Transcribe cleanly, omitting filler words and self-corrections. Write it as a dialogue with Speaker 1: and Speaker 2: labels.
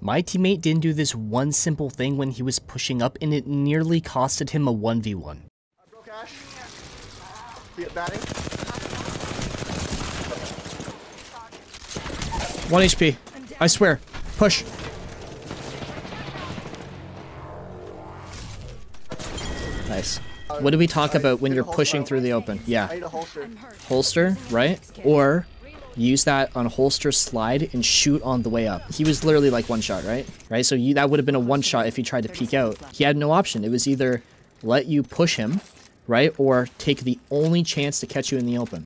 Speaker 1: My teammate didn't do this one simple thing when he was pushing up, and it nearly costed him a 1v1.
Speaker 2: Broke Ash. Be it batting.
Speaker 1: 1 HP. I swear. Push. Nice. What do we talk about when you're pushing through the open? Yeah.
Speaker 2: I need a holster.
Speaker 1: Holster, right? Or use that on holster slide and shoot on the way up. He was literally like one shot, right? Right? So that would have been a one shot if he tried to peek out. He had no option. It was either let you push him, right? Or take the only chance to catch you in the open.